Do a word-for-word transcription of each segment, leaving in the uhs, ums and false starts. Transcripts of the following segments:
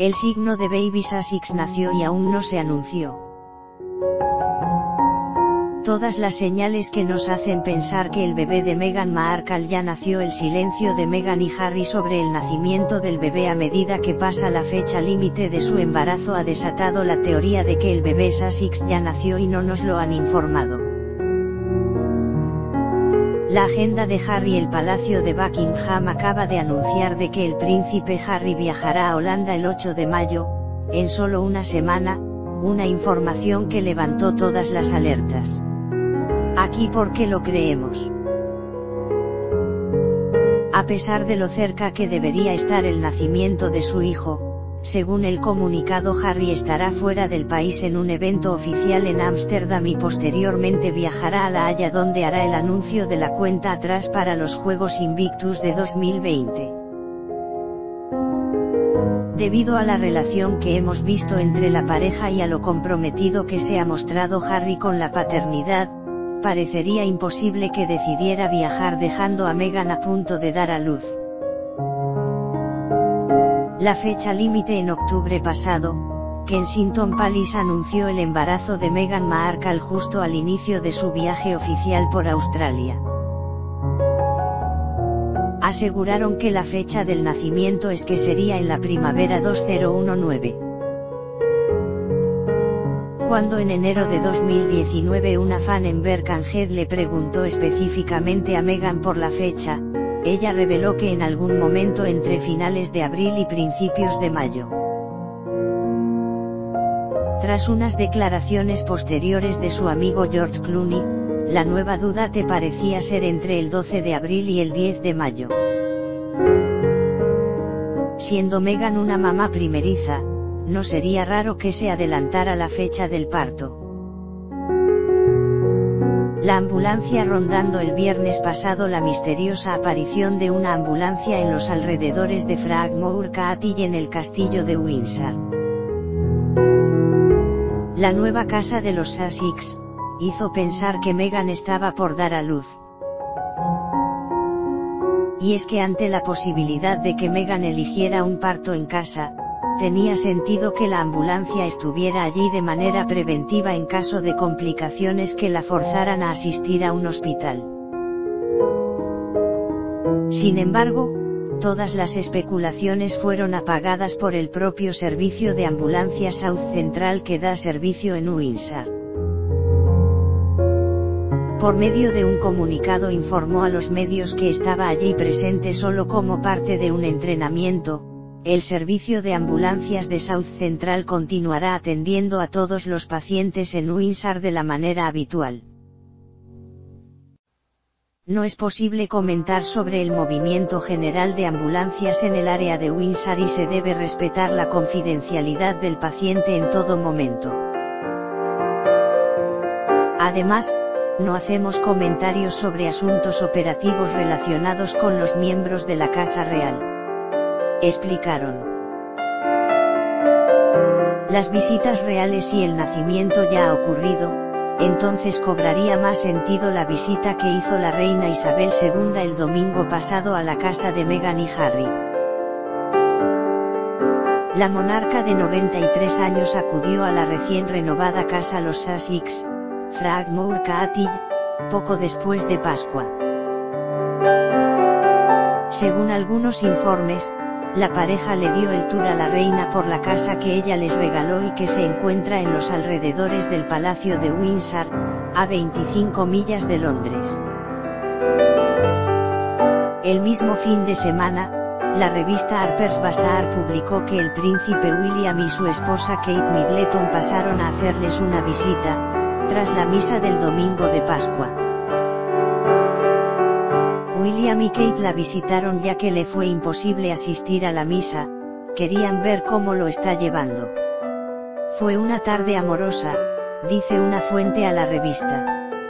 El signo de Baby Sussex nació y aún no se anunció. Todas las señales que nos hacen pensar que el bebé de Meghan Markle ya nació. El silencio de Meghan y Harry sobre el nacimiento del bebé a medida que pasa la fecha límite de su embarazo ha desatado la teoría de que el bebé Sussex ya nació y no nos lo han informado. La agenda de Harry. El Palacio de Buckingham acaba de anunciar de que el príncipe Harry viajará a Holanda el ocho de mayo, en solo una semana, una información que levantó todas las alertas. Aquí ¿por qué lo creemos? A pesar de lo cerca que debería estar el nacimiento de su hijo, según el comunicado, Harry estará fuera del país en un evento oficial en Ámsterdam y posteriormente viajará a La Haya, donde hará el anuncio de la cuenta atrás para los Juegos Invictus de dos mil veinte. Debido a la relación que hemos visto entre la pareja y a lo comprometido que se ha mostrado Harry con la paternidad, parecería imposible que decidiera viajar dejando a Meghan a punto de dar a luz. La fecha límite. En octubre pasado, Kensington Palace anunció el embarazo de Meghan Markle justo al inicio de su viaje oficial por Australia. Aseguraron que la fecha del nacimiento es que sería en la primavera dos mil diecinueve. Cuando en enero de dos mil diecinueve una fan en Birkenhead le preguntó específicamente a Meghan por la fecha, ella reveló que en algún momento entre finales de abril y principios de mayo. Tras unas declaraciones posteriores de su amigo George Clooney, la nueva duda te parecía ser entre el doce de abril y el diez de mayo. Siendo Meghan una mamá primeriza, no sería raro que se adelantara la fecha del parto. La ambulancia rondando el viernes pasado. La misteriosa aparición de una ambulancia en los alrededores de Frogmore Cottage en el castillo de Windsor. La nueva casa de los Sussex hizo pensar que Meghan estaba por dar a luz. Y es que ante la posibilidad de que Meghan eligiera un parto en casa, tenía sentido que la ambulancia estuviera allí de manera preventiva en caso de complicaciones que la forzaran a asistir a un hospital. Sin embargo, todas las especulaciones fueron apagadas por el propio servicio de ambulancia South Central que da servicio en Windsor. Por medio de un comunicado informó a los medios que estaba allí presente solo como parte de un entrenamiento. El servicio de ambulancias de South Central continuará atendiendo a todos los pacientes en Windsor de la manera habitual. No es posible comentar sobre el movimiento general de ambulancias en el área de Windsor y se debe respetar la confidencialidad del paciente en todo momento. Además, no hacemos comentarios sobre asuntos operativos relacionados con los miembros de la Casa Real, explicaron. Las visitas reales y el nacimiento ya ha ocurrido, entonces cobraría más sentido la visita que hizo la reina Isabel segunda el domingo pasado a la casa de Meghan y Harry. La monarca de noventa y tres años acudió a la recién renovada casa Los Sussex, Frogmore Cottage, poco después de Pascua. Según algunos informes, la pareja le dio el tour a la reina por la casa que ella les regaló y que se encuentra en los alrededores del Palacio de Windsor, a veinticinco millas de Londres. El mismo fin de semana, la revista Harper's Bazaar publicó que el príncipe William y su esposa Kate Middleton pasaron a hacerles una visita, tras la misa del domingo de Pascua. William y Kate la visitaron ya que le fue imposible asistir a la misa, querían ver cómo lo está llevando. Fue una tarde amorosa, dice una fuente a la revista.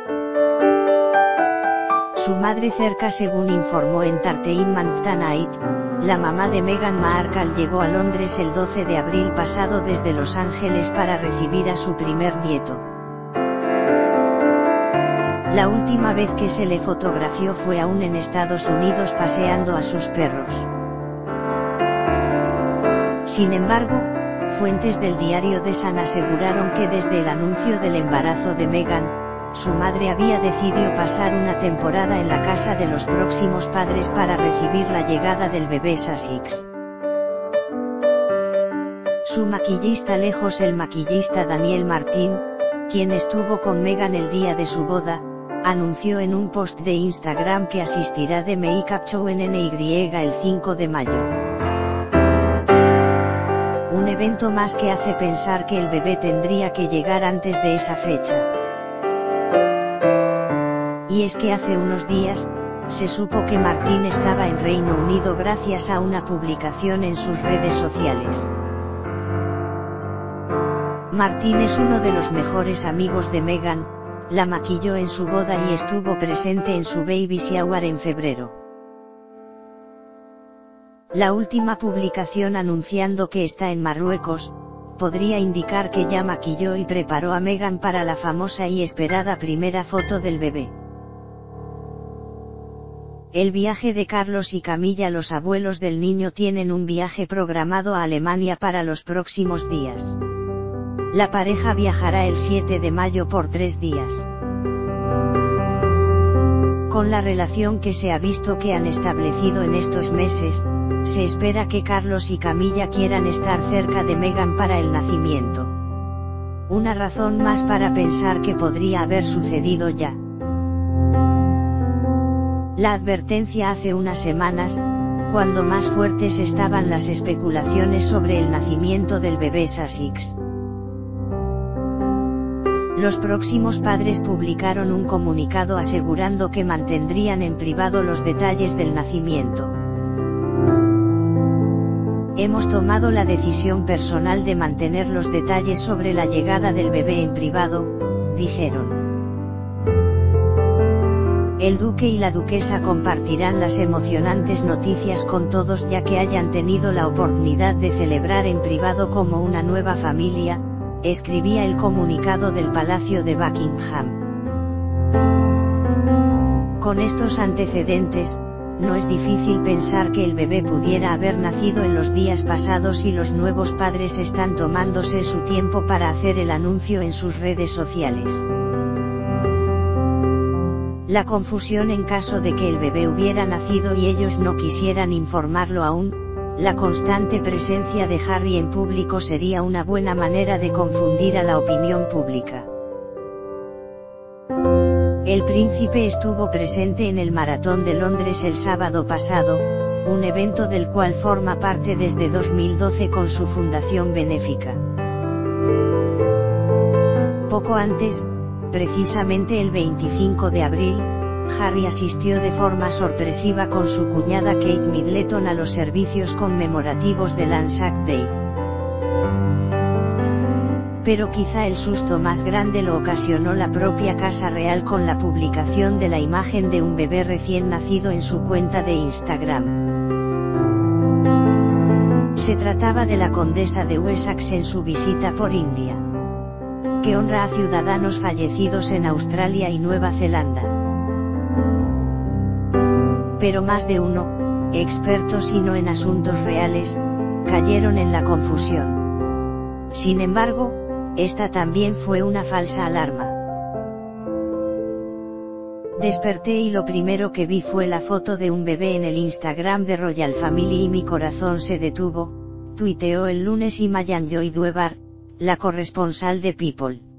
Su madre cerca, según informó Entertainment Tonight, la mamá de Meghan Markle llegó a Londres el doce de abril pasado desde Los Ángeles para recibir a su primer nieto. La última vez que se le fotografió fue aún en Estados Unidos paseando a sus perros. Sin embargo, fuentes del diario The Sun aseguraron que desde el anuncio del embarazo de Meghan, su madre había decidido pasar una temporada en la casa de los próximos padres para recibir la llegada del bebé Sussex. Su maquillista lejos el maquillista Daniel Martin, quien estuvo con Meghan el día de su boda, anunció en un post de Instagram que asistirá de Makeup Show en N Y el cinco de mayo. Un evento más que hace pensar que el bebé tendría que llegar antes de esa fecha. Y es que hace unos días, se supo que Martin estaba en Reino Unido gracias a una publicación en sus redes sociales. Martin es uno de los mejores amigos de Meghan, la maquilló en su boda y estuvo presente en su baby shower en febrero. La última publicación anunciando que está en Marruecos, podría indicar que ya maquilló y preparó a Meghan para la famosa y esperada primera foto del bebé. El viaje de Carlos y Camilla, los abuelos del niño, tienen un viaje programado a Alemania para los próximos días. La pareja viajará el siete de mayo por tres días. Con la relación que se ha visto que han establecido en estos meses, se espera que Carlos y Camilla quieran estar cerca de Meghan para el nacimiento. Una razón más para pensar que podría haber sucedido ya. La advertencia hace unas semanas, cuando más fuertes estaban las especulaciones sobre el nacimiento del bebé Sussex. Los próximos padres publicaron un comunicado asegurando que mantendrían en privado los detalles del nacimiento. Hemos tomado la decisión personal de mantener los detalles sobre la llegada del bebé en privado, dijeron. El duque y la duquesa compartirán las emocionantes noticias con todos ya que hayan tenido la oportunidad de celebrar en privado como una nueva familia, escribía el comunicado del Palacio de Buckingham. Con estos antecedentes, no es difícil pensar que el bebé pudiera haber nacido en los días pasados y los nuevos padres están tomándose su tiempo para hacer el anuncio en sus redes sociales. La confusión en caso de que el bebé hubiera nacido y ellos no quisieran informarlo aún, la constante presencia de Harry en público sería una buena manera de confundir a la opinión pública. El príncipe estuvo presente en el Maratón de Londres el sábado pasado, un evento del cual forma parte desde dos mil doce con su fundación benéfica. Poco antes, precisamente el veinticinco de abril, Harry asistió de forma sorpresiva con su cuñada Kate Middleton a los servicios conmemorativos del Anzac Day. Pero quizá el susto más grande lo ocasionó la propia Casa Real con la publicación de la imagen de un bebé recién nacido en su cuenta de Instagram. Se trataba de la condesa de Wessex en su visita por India, que honra a ciudadanos fallecidos en Australia y Nueva Zelanda. Pero más de uno, expertos y no en asuntos reales, cayeron en la confusión. Sin embargo, esta también fue una falsa alarma. Desperté y lo primero que vi fue la foto de un bebé en el Instagram de Royal Family y mi corazón se detuvo, tuiteó el lunes Imogen Joy Duevar, la corresponsal de People.